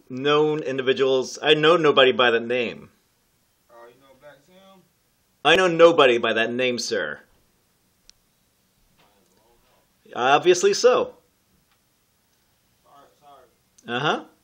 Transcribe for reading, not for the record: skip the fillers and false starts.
known individuals. I know nobody by that name. You know Black Sam? I know nobody by that name, sir. Obviously so. Sorry. Uh-huh.